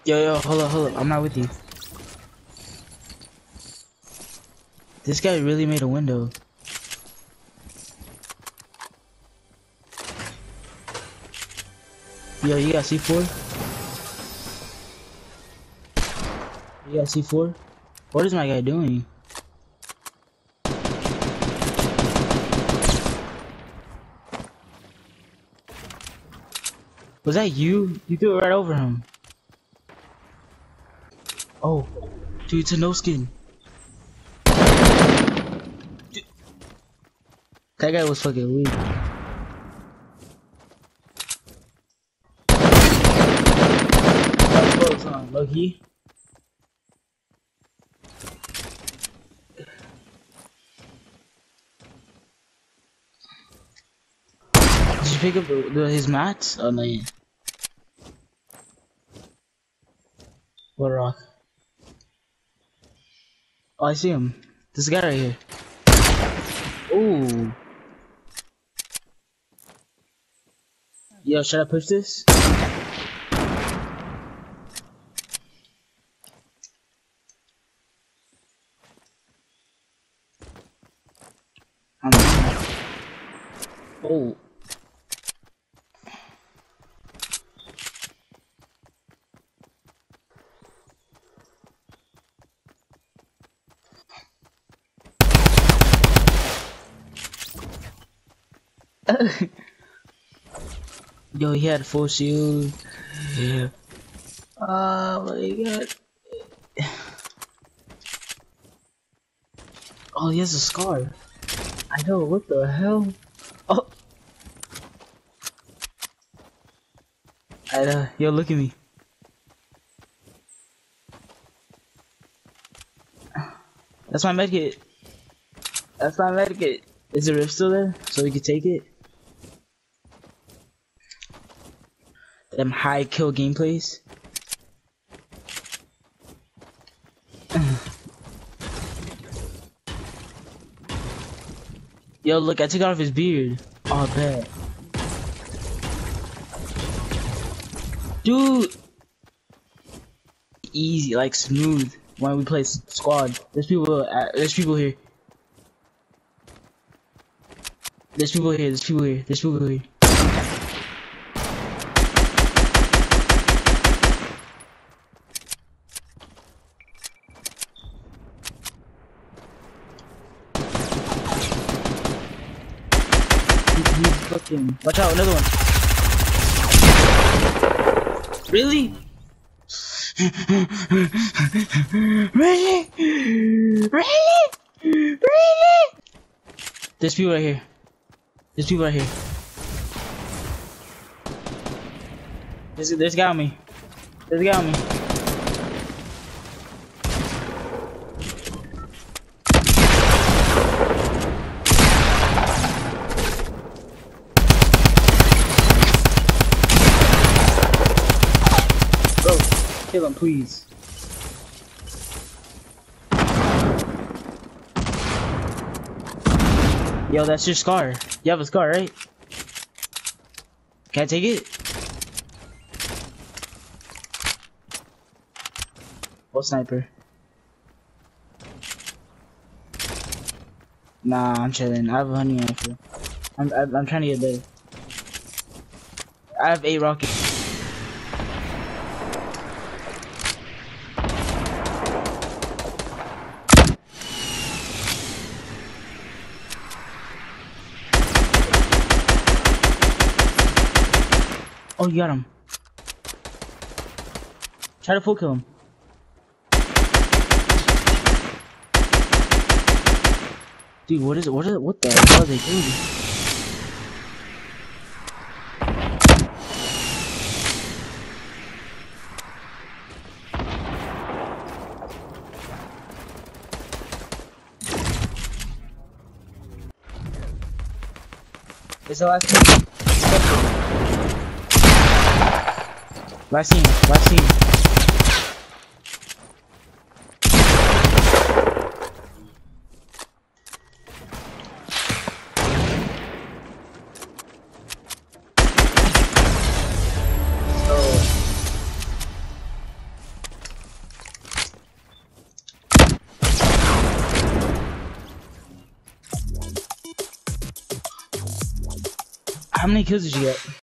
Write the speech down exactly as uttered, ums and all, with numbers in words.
Yo, yo, hold up, hold up. I'm not with you. This guy really made a window. Yo, you got C four? You got C four? What is my guy doing? Was that you? You threw it right over him. Oh, dude, it's a no skin. Dude. That guy was fucking weak. That was close, huh? Low-key. Did you pick up the, the, his mats? Oh no. Yeah. What rock? Oh, I see him. This guy right here. Ooh. Yo, should I push this? I'm not. Oh. Yo, he had full shield. Yeah. Oh my god. Oh, he has a scar. I know, what the hell? Oh. I uh, yo, look at me. That's my medkit. That's my medkit. Is the rift still there? So we can take it? Them high kill gameplays. Yo, look, I took off his beard. Oh, bad. Dude! Easy, like smooth when we play squad. There's people, uh, there's people here. There's people here, there's people here, there's people here. Fucking watch out, another one. Really? Really? Really? Really? There's people right here. There's people right here. There's there's a guy on me. There's a guy on me. Kill him, please. Yo, that's your scar. You have a scar, right? Can I take it? What sniper? Nah, I'm chilling. I have a honey rifle. I'm, I'm I'm trying to get better. I have eight rockets. Oh, you got him. Try to full kill him. Dude, what is it? What is it? What the hell are they doing? It's the last team. Last team. Last team. How many kills did you get?